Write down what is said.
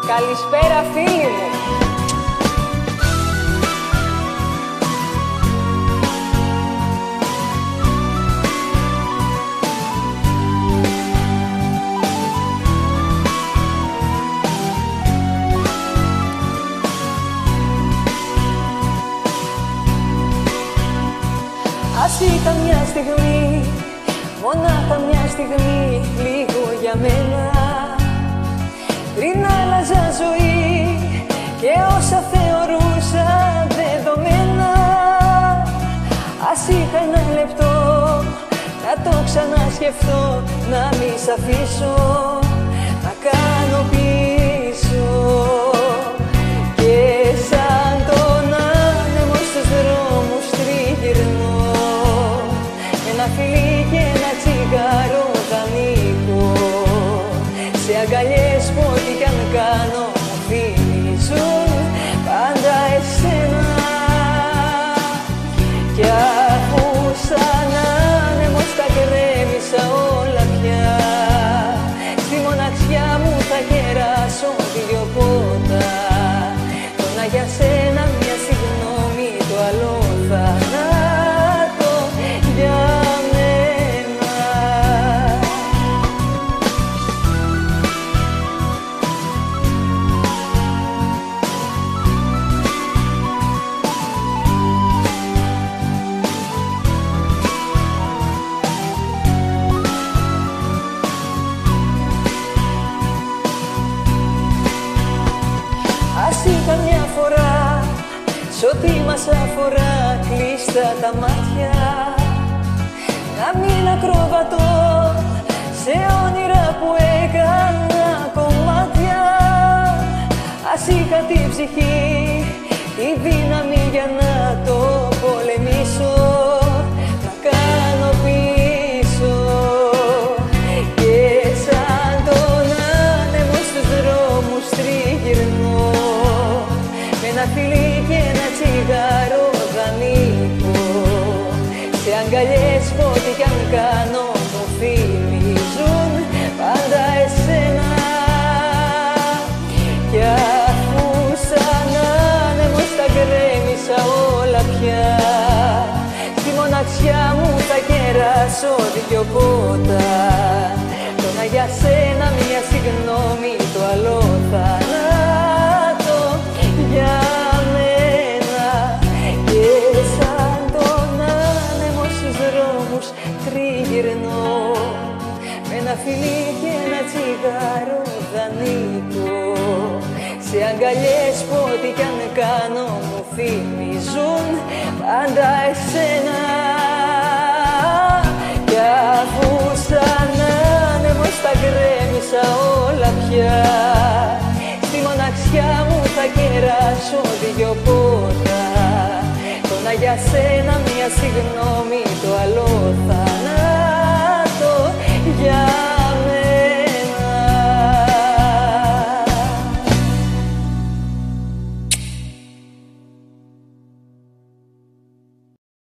Καλησπέρα φίλοι μου. Ας ήταν μια στιγμή, μονάχα μια στιγμή, λίγο για μένα, πριν άλλαζα ζωή και όσα θεωρούσα δεδομένα. Ας είχα ένα λεπτό να το ξανασκεφτώ, να μη σ' αφήσω να κάνω πίσω. Και σαν τον άνεμο στους δρόμους τριγυρνώ, με ένα φιλί και ένα τσιγάρο δανεικό, σε αγκαλιές που ό,τι κι αν κάνω μου θυμίζουν πάντα εσένα. Κι αφού σαν άνεμος τα γκρέμισα όλα πια, στη μοναξιά μου θα κεράσω δυο πότα. Το να για σένα μια συγγνώμη, το άλλο θανάτο για μένα. Ας είχα μια φορά, σ' ό,τι μας αφορά, κλείστα τα μάτια, να μην ακροβατώ σε όνειρα που έκανα κομμάτια. Ας είχα την ψυχή, τη δύναμη για να το πολεμήσω, να κάνω πίσω. Και σαν τον άνεμο στους δρόμους τριγυρνώ, με ένα φιλί και ένα τσιγάρο δανεικό, σε αγκαλιές που ό,τι κι αν κάνω μου θυμίζουν πάντα εσένα. Κι αφού σαν άνεμος τα γκρέμισα όλα πια, στη μοναξιά μου θα κεράσω δυο πότα. Το να για σένα μια συγγνώμη, το άλλο θανάτο για μένα. Και σαν τον άνεμο στους δρόμους τριγυρνώ, με ένα φιλί και ένα τσιγάρο δανεικό, σε αγκαλιές που ό,τι κι αν κάνω μου θυμίζουν πάντα εσένα. Κι αφού σαν άνεμος τα γκρέμισα όλα πια, στη μοναξιά μου θα κεράσω δυο πότα. Το να για σένα μια συγγνώμη, το